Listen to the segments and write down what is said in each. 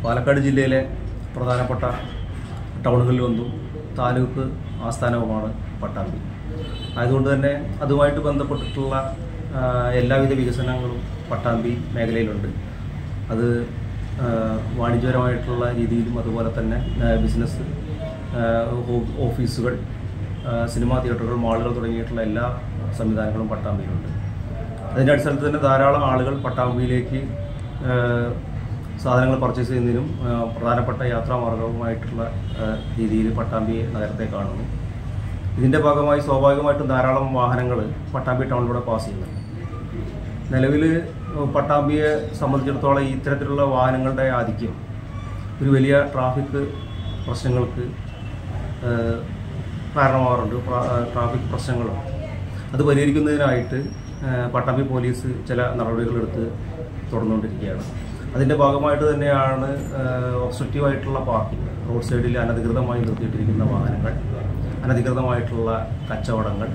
പാലക്കാട് ജില്ലയിലെ പ്രധാനപ്പെട്ട ടൗണുകളിലൊന്നും താലൂക്ക് ആസ്ഥാനവുമാണ് പട്ടാമ്പി. ആയതുകൊണ്ട് തന്നെ അതുമായിട്ട് ബന്ധപ്പെട്ടിട്ടുള്ള എല്ലാവിധ വികസനങ്ങളും പട്ടാമ്പി മേഖലയിലുണ്ട്. അത് വാണിജ്യപരമായിട്ടുള്ള രീതിയിലും അതുപോലെ തന്നെ ബിസിനസ്, ഓഫീസുകൾ, സിനിമാ തിയേറ്ററുകൾ, മാളുകൾ തുടങ്ങിയിട്ടുള്ള എല്ലാ സംവിധാനങ്ങളും പട്ടാമ്പിയിലുണ്ട്. അതിൻ്റെ അടിസ്ഥാനത്തിൽ തന്നെ ധാരാളം ആളുകൾ പട്ടാമ്പിയിലേക്ക് സാധനങ്ങൾ പർച്ചേസ് ചെയ്യുന്നതിനും പ്രധാനപ്പെട്ട യാത്രാമാർഗവുമായിട്ടുള്ള രീതിയിൽ പട്ടാമ്പി നഗരത്തെ കാണുന്നു. ഇതിൻ്റെ ഭാഗമായി സ്വാഭാവികമായിട്ടും ധാരാളം വാഹനങ്ങൾ പട്ടാമ്പി ടൗണിലൂടെ പാസ് ചെയ്യുന്നുണ്ട്. നിലവിൽ പട്ടാമ്പിയെ സംബന്ധിച്ചിടത്തോളം ഇത്തരത്തിലുള്ള വാഹനങ്ങളുടെ ആധിക്യം ഒരു വലിയ ട്രാഫിക് പ്രശ്നങ്ങൾക്ക് കാരണമാകാറുണ്ട്. ട്രാഫിക് പ്രശ്നങ്ങളുണ്ട്. അത് പരിഹരിക്കുന്നതിനായിട്ട് പട്ടാമ്പി പോലീസ് ചില നടപടികളെടുത്ത് തുടർന്നുകൊണ്ടിരിക്കുകയാണ്. അതിൻ്റെ ഭാഗമായിട്ട് തന്നെയാണ് ഒബ്സ്ട്രക്റ്റീവായിട്ടുള്ള പാർക്കിംഗ്, റോഡ് സൈഡിൽ അനധികൃതമായി നിർത്തിയിട്ടിരിക്കുന്ന വാഹനങ്ങൾ, അനധികൃതമായിട്ടുള്ള കച്ചവടങ്ങൾ,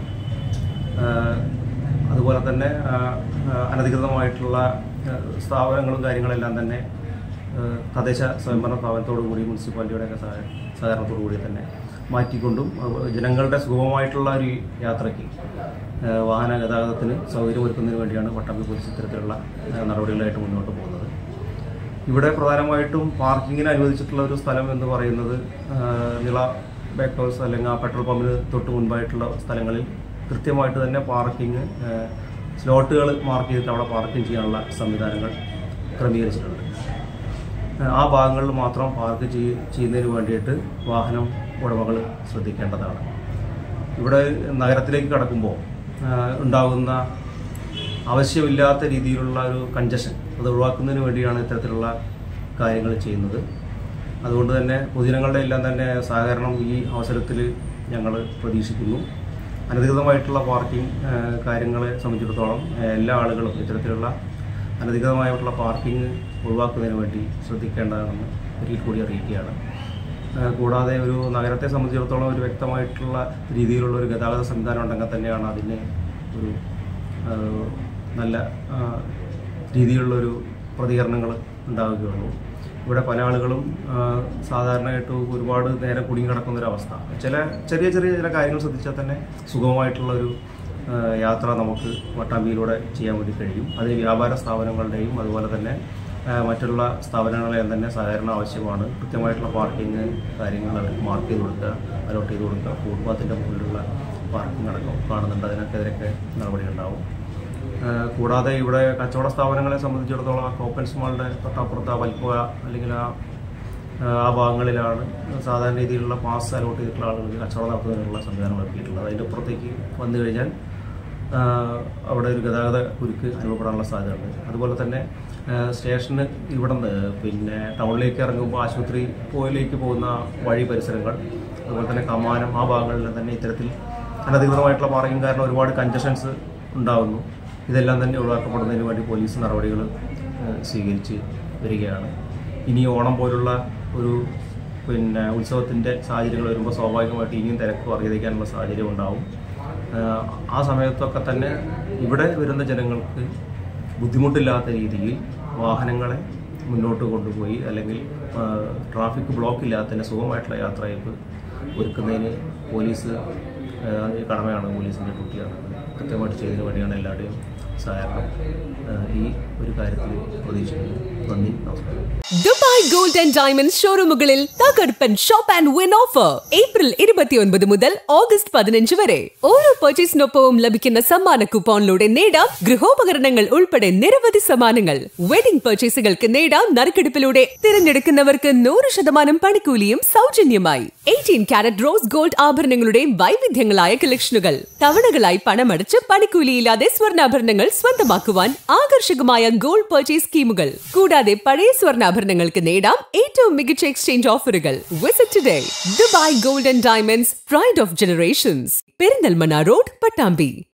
അതുപോലെ തന്നെ അനധികൃതമായിട്ടുള്ള സ്ഥാപനങ്ങളും കാര്യങ്ങളെല്ലാം തന്നെ തദ്ദേശ സ്വയംഭരണ സ്ഥാപനത്തോടു കൂടി മുനിസിപ്പാലിറ്റിയുടെയൊക്കെ സഹകരണത്തോടു കൂടി തന്നെ മാറ്റിക്കൊണ്ടും ജനങ്ങളുടെ സുഗമമായിട്ടുള്ള ഒരു യാത്രയ്ക്ക്, വാഹന ഗതാഗതത്തിന് സൗകര്യമൊരുക്കുന്നതിന് വേണ്ടിയാണ് പട്ടാമ്പി പോലീസ് ഇത്തരത്തിലുള്ള നടപടികളായിട്ട് മുന്നോട്ട് പോകുന്നത്. ഇവിടെ പ്രധാനമായിട്ടും പാർക്കിങ്ങിന് അനുവദിച്ചിട്ടുള്ള ഒരു സ്ഥലം എന്ന് പറയുന്നത് നിള ബേക്ക് ഹൗസ് അല്ലെങ്കിൽ ആ പെട്രോൾ പമ്പിന് തൊട്ട് മുൻപായിട്ടുള്ള സ്ഥലങ്ങളിൽ കൃത്യമായിട്ട് തന്നെ പാർക്കിങ് സ്ലോട്ടുകൾ മാർക്ക് ചെയ്തിട്ട് അവിടെ പാർക്കിംഗ് ചെയ്യാനുള്ള സംവിധാനങ്ങൾ ക്രമീകരിച്ചിട്ടുണ്ട്. ആ ഭാഗങ്ങളിൽ മാത്രം പാർക്ക് ചെയ്യുന്നതിന് വേണ്ടിയിട്ട് വാഹനം ഉടമകൾ ശ്രദ്ധിക്കേണ്ടതാണ്. ഇവിടെ നഗരത്തിലേക്ക് കടക്കുമ്പോൾ ഉണ്ടാകുന്ന ആവശ്യമില്ലാത്ത രീതിയിലുള്ള ഒരു കൺജഷൻ അത് ഒഴിവാക്കുന്നതിന് വേണ്ടിയാണ് ഇത്തരത്തിലുള്ള കാര്യങ്ങൾ ചെയ്യുന്നത്. അതുകൊണ്ട് തന്നെ പൊതുജനങ്ങളുടെ എല്ലാം തന്നെ സഹകരണം ഈ അവസരത്തിൽ ഞങ്ങൾ പ്രതീക്ഷിക്കുന്നു. അനധികൃതമായിട്ടുള്ള പാർക്കിംഗ് കാര്യങ്ങളെ സംബന്ധിച്ചിടത്തോളം എല്ലാ ആളുകളും ഇത്തരത്തിലുള്ള അനധികൃതമായിട്ടുള്ള പാർക്കിംഗ് ഒഴിവാക്കുന്നതിന് വേണ്ടി ശ്രദ്ധിക്കേണ്ടതാണെന്ന് ഒരിക്കൽ കൂടി അറിയിക്കുകയാണ്. കൂടാതെ ഒരു നഗരത്തെ സംബന്ധിച്ചിടത്തോളം ഒരു വ്യക്തമായിട്ടുള്ള രീതിയിലുള്ള ഒരു ഗതാഗത സംവിധാനം ഉണ്ടെങ്കിൽ തന്നെയാണ് അതിന് ഒരു നല്ല രീതിയിലുള്ളൊരു പ്രതികരണങ്ങൾ ഉണ്ടാവുകയുള്ളൂ. ഇവിടെ പല ആളുകളും സാധാരണയായിട്ട് ഒരുപാട് നേരം കുടുങ്ങി കിടക്കുന്നൊരവസ്ഥ, ചെറിയ കാര്യങ്ങൾ ശ്രദ്ധിച്ചാൽ തന്നെ സുഗമമായിട്ടുള്ളൊരു യാത്ര നമുക്ക് പട്ടാമ്പിയിലൂടെ ചെയ്യാൻ വേണ്ടി കഴിയും. അതിന് വ്യാപാര സ്ഥാപനങ്ങളുടെയും അതുപോലെ തന്നെ മറ്റുള്ള സ്ഥാപനങ്ങളെയും തന്നെ സഹകരണം ആവശ്യമാണ്. കൃത്യമായിട്ടുള്ള പാർക്കിംഗ് കാര്യങ്ങൾ മാർക്ക് ചെയ്ത് കൊടുക്കുക, അലോട്ട് ചെയ്ത് കൊടുക്കുക. ഫുട്പാത്തിൻ്റെ മുകളിലുള്ള പാർക്കിംഗ് അടക്കം കാണുന്നുണ്ട്. അതിനൊക്കെതിരൊക്കെ നടപടികളുണ്ടാവും. കൂടാതെ ഇവിടെ കച്ചവട സ്ഥാപനങ്ങളെ സംബന്ധിച്ചിടത്തോളം കോപ്പൻസ് മാളിൻ്റെ തൊട്ടപ്പുറത്ത് വൽപ്പുഴ അല്ലെങ്കിൽ ആ ഭാഗങ്ങളിലാണ് സാധാരണ രീതിയിലുള്ള പാസ് അലോട്ട് ചെയ്തിട്ടുള്ള ആളുകൾക്ക് കച്ചവടം നടത്തുന്നതിനുള്ള സംവിധാനം ഒരുക്കിയിട്ടുള്ളത്. അതിൻ്റെ അപ്പുറത്തേക്ക് വന്നു കഴിഞ്ഞാൽ അവിടെ ഒരു ഗതാഗത കുരുക്ക് അനുഭവപ്പെടാനുള്ള സാധ്യതയുണ്ട്. അതുപോലെ തന്നെ സ്റ്റേഷന് ഇവിടെ നിന്ന് ടൗണിലേക്ക് ഇറങ്ങുമ്പോൾ ആശുപത്രി പോയിലേക്ക് പോകുന്ന വഴി പരിസരങ്ങൾ, അതുപോലെ തന്നെ കമാനം, ആ ഭാഗങ്ങളിൽ തന്നെ ഇത്തരത്തിൽ അനധികൃതമായിട്ടുള്ള പാർക്കിംഗ് കാരണം ഒരുപാട് കൺജഷൻസ് ഉണ്ടാകുന്നു. ഇതെല്ലാം തന്നെ ഒഴിവാക്കപ്പെടുന്നതിന് വേണ്ടി പോലീസ് നടപടികൾ സ്വീകരിച്ച് വരികയാണ്. ഇനി ഓണം പോലുള്ള ഒരു ഉത്സവത്തിൻ്റെ സാഹചര്യങ്ങൾ വരുമ്പോൾ സ്വാഭാവികമായിട്ട് ഇനിയും തിരക്ക് വർദ്ധിക്കാനുള്ള സാഹചര്യം ഉണ്ടാവും. ആ സമയത്തൊക്കെ തന്നെ ഇവിടെ വരുന്ന ജനങ്ങൾക്ക് ബുദ്ധിമുട്ടില്ലാത്ത രീതിയിൽ വാഹനങ്ങളെ മുന്നോട്ട് കൊണ്ടുപോയി അല്ലെങ്കിൽ ട്രാഫിക് ബ്ലോക്ക് ഇല്ലാത്തതിന് സുഖമായിട്ടുള്ള യാത്രയപ്പ് ഒരുക്കുന്നതിന് പോലീസ് കടമയാണ്, പോലീസിൻ്റെ ഡ്യൂട്ടിയാണ്. കൃത്യമായിട്ട് ചെയ്തതിന് വേണ്ടിയാണ് എല്ലാവരുടെയും സഹകരണം ഈ ഒരു കാര്യത്തിൽ പ്രതീക്ഷിക്കുന്നു. നന്ദി, നമസ്കാരം. ദുബായ് ഗോൾഡ് ആൻഡ് ഡയമണ്ട്സ് ഷോറൂമുകളിൽ തകർപ്പൻ shop and win offer April 29 മുതൽ ഓഗസ്റ്റ് 15 വരെ. ഓരോ പർച്ചേസിനൊപ്പവും ലഭിക്കുന്ന സമ്മാന കൂപ്പണിലൂടെ നേടാം ഗൃഹോപകരണങ്ങൾ ഉൾപ്പെടെ നിരവധി സമ്മാനങ്ങൾ. വെഡിംഗ് പർച്ചേസുകൾക്ക് നേടാം നറുക്കെടുപ്പിലൂടെ തിരഞ്ഞെടുക്കുന്നവർക്ക് 100% പണിക്കൂലിയും സൗജന്യമായി. 18 കാരറ്റ് റോസ് ഗോൾഡ് ആഭരണങ്ങളുടെ വൈവിധ്യങ്ങളായ കളക്ഷനുകൾ. തവണകളായി പണമടച്ച് പണിക്കൂലിയില്ലാതെ സ്വർണ്ണാഭരണങ്ങൾ സ്വന്തമാക്കുവാൻ ആകർഷകമായ ഗോൾഡ് പർച്ചേസ് സ്കീമുകൾ. കൂടാതെ പഴയ സ്വർണ്ണാഭരണങ്ങൾക്ക് നേടാം ഏറ്റവും മികച്ച എക്സ്ചേഞ്ച് ഓഫറുകൾ. Visit today. Dubai gold and diamonds, pride of generations, Perinthalmanna road, Pattambi.